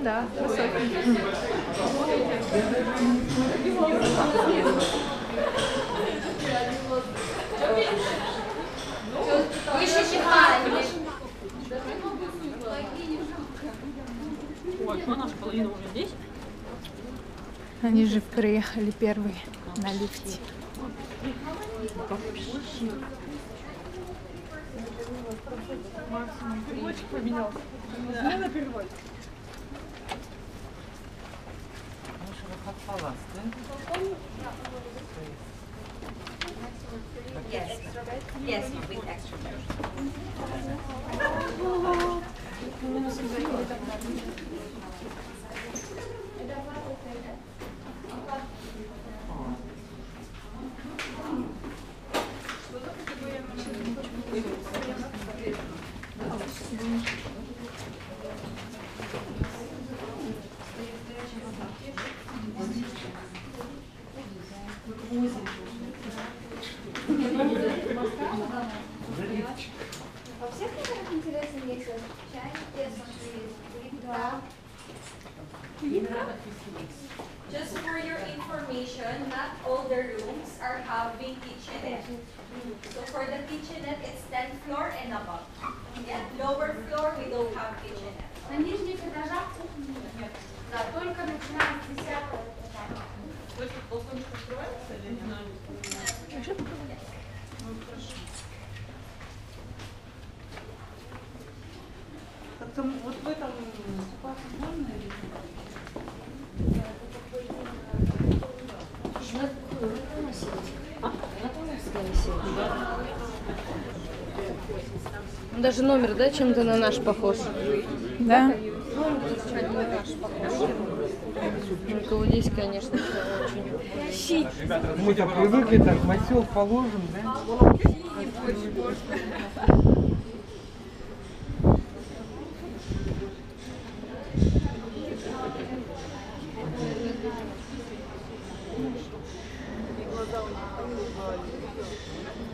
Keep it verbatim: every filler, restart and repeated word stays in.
да, высокий. Выше чихали. Ой, что наша половина уже здесь? Они же приехали первые на лифте. Переводчик поменялся. Смена переводчик. Yes. Yes, with extra. Во всех которых интересно есть чай, плитка. Just for your information, not all the rooms are having kitchenette. So for the kitchenette, it's tenth floor and above. Yeah, lower floor we don't have kitchenette. На нижних этажах кухни нет. Да, только начиная с десятого этажа. То есть балкончик открывается или не надо? Ну, хорошо. Как-то вот в этом купаться можно или Даже номер, да, чем-то на наш похож? Да? Только вот здесь, конечно, очень. Мы-то привыкли так, масел положим, да? глаза у них